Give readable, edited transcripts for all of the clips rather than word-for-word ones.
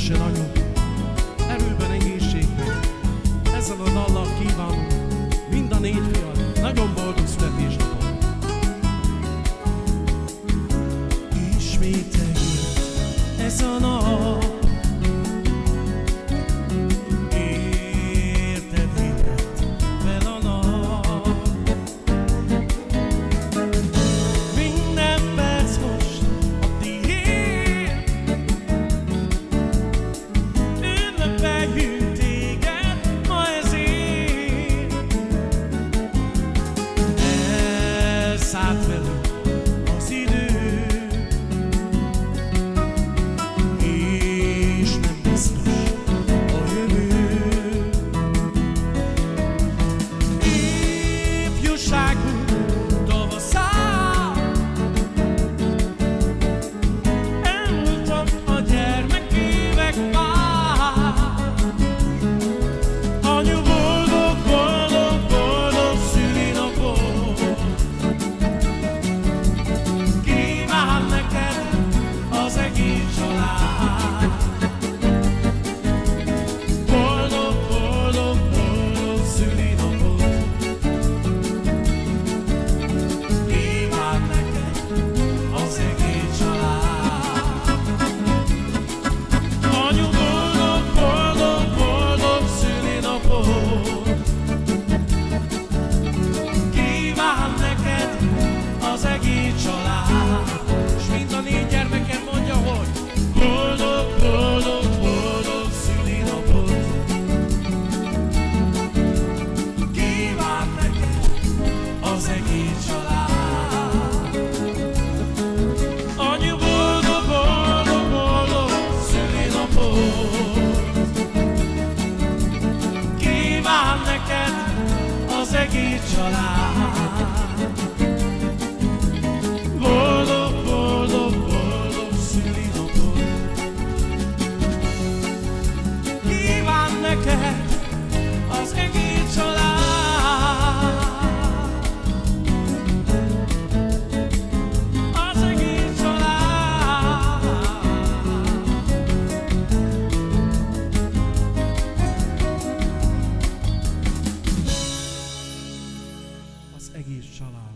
születessen anyu, erőben, egészségben. Ezzel a dallal kívánunk mind a 4 fiat nagyon boldog születésnapot. Ismét eljött ez a nap, érted ébredt fel a nap. Minden perc most a tiéd, ünnepeljük téged ma ezért. Elszállt velünk az idő, és nem biztos a jövő. Ifjúságunk tavaszán, elmúltak a gyermekévek már. Anyu, boldog, boldog, boldog szülinapot kíván neked az egész család. Boldog, boldog, boldog szülinapot kíván neked az egész család. Anyu, boldog, boldog, boldog szülinapot kíván neked az egész család. És mind a 4 gyermeken mondja, hogy boldog, boldog, boldog szülinapot kíván neked az egész család. Anyu, boldog, boldog, boldog szülinapot kíván neked az egész család. Boldog, boldog, boldog szülinapot kíván neked az egész család. Az egész család. Az egész család.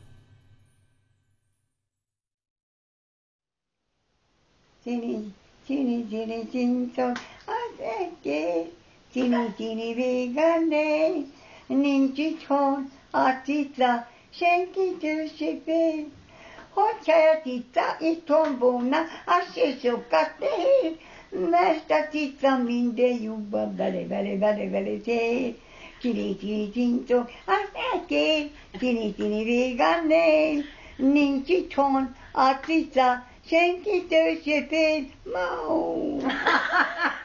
Cini, cincok, az egész, cini, végane, nincs itthon a cica, senkitől se fél. Hogyha a cica itthon volna, az se sokat nehéz, mert a cica minden lyukban vele tér. Cini, cincok, az egész, cini, végane, nincs itthon a cica, senkitől se fél. Mau!